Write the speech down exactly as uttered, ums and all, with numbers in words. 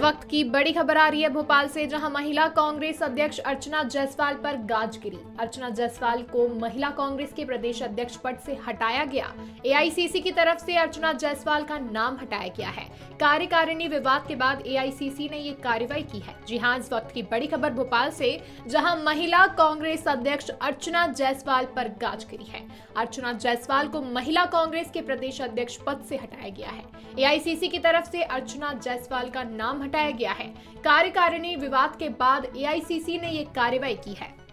वक्त की बड़ी खबर आ रही है भोपाल से, जहां महिला कांग्रेस अध्यक्ष अर्चना जायसवाल पर गाज गिरी। अर्चना जायसवाल को महिला कांग्रेस के प्रदेश अध्यक्ष पद से हटाया गया। एआईसीसी की तरफ से अर्चना जायसवाल का नाम हटाया गया है। कार्यकारिणी विवाद के बाद एआईसीसी ने ये कार्रवाई की है। जी हां, इस वक्त की बड़ी खबर भोपाल से, जहां महिला कांग्रेस अध्यक्ष अर्चना जायसवाल पर गाज गिरी है। अर्चना जायसवाल को महिला कांग्रेस के प्रदेश अध्यक्ष पद से हटाया गया है। एआईसीसी की तरफ से अर्चना जायसवाल का नाम हटाया गया है। कार्यकारिणी विवाद के बाद एआईसीसी ने ये कार्रवाई की है।